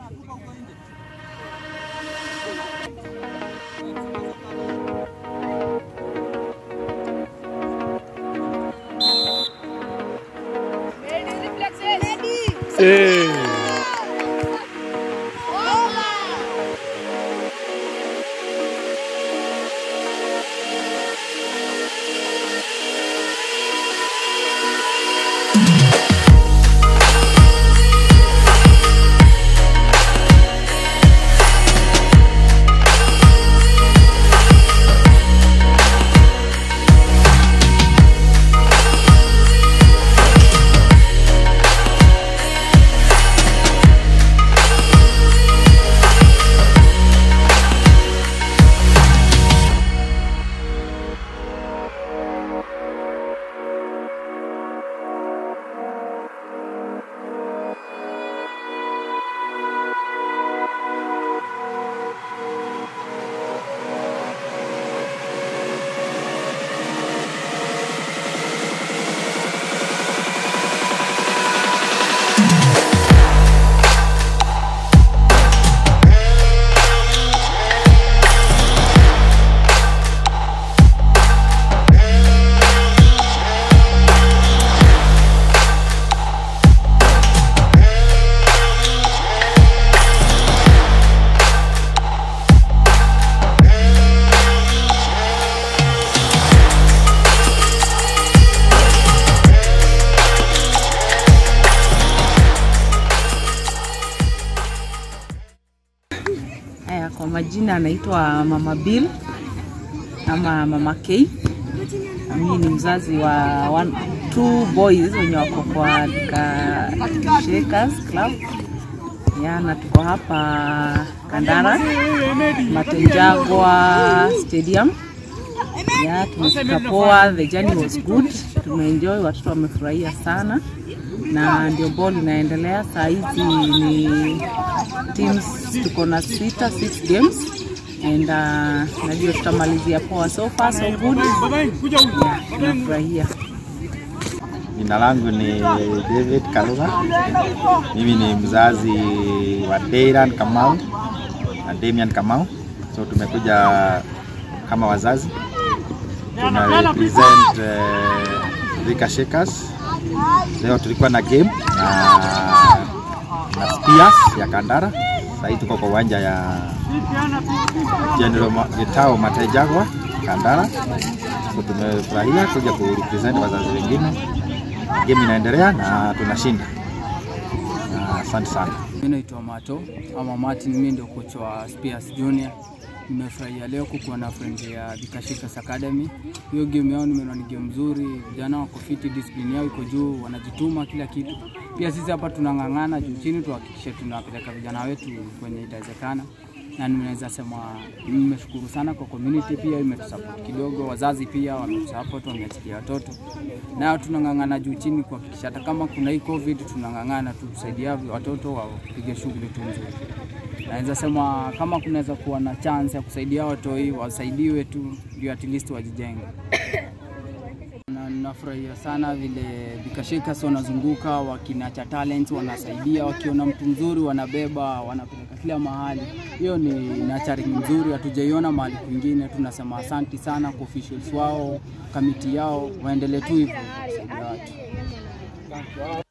Kwa majina anaitwa Mama Bill ama Mama K. Mimi ni mzazi wa 2 boys wenye wako kwa Shakers Club. Na tuko hapa Kandara Matenjagwa Stadium. Tumefika poa, the journey was good. Tumeenjoy, watoto wamefurahia sana. Na ndio ball inaendelea. Saa hizi ni teams tuko na 6 games and najua tutamalizia poa. So far so good. Tunafurahia. Jina langu ni David Kaluga. Mimi ni mzazi wa Deiran Kamau na Damian Kamau. So tumekuja kama wazazi. Tuna represent Thika Shakers. Leo tulikuwa na game na Spears ya Kandara. Sasa hivi tuko kwa uwanja ya General Gitao Matenjagwa Kandara. So tumefurahia kuja ku represent wazazi wengine. Game inaendelea na tunashinda. Asante sana. Mimi naitwa Mato ama Martin, mimi ndio coach wa Spears Junior. Nimefurahia leo kukuwa na friend ya Thika Shakers Academy. Hiyo game yao nimeona ni game nzuri. Vijana wako fit, discipline yao iko juu, wanajituma kila kitu. Pia sisi hapa tunangangana juu chini tuhakikishe tunapeleka vijana wetu kwenye itawezekana. Na ninaweza sema nimeshukuru sana kwa community, pia imetusupport kidogo, wazazi pia wametusupport, wameachilia watoto. Na tunangangana juu chini kuhakikisha hata kama kuna hii COVID tunangangana tusaidia watoto wapige shughuli tu nzuri. Naweza sema kama kunaweza kuwa na chance ya kusaidia watoi, wasaidiwe tu ndio at least wajijenge. Na ninafurahia sana vile Thika Shakers wanazunguka wakinacha talents, wanasaidia, wakiona mtu mzuri wanabeba, wanapeleka kila mahali. Hiyo ni nurturing nzuri, hatujaiona mahali kwingine. Tunasema asante sana kwa officials wao, kamiti yao, waendelee tu hivyo kusaidia watu.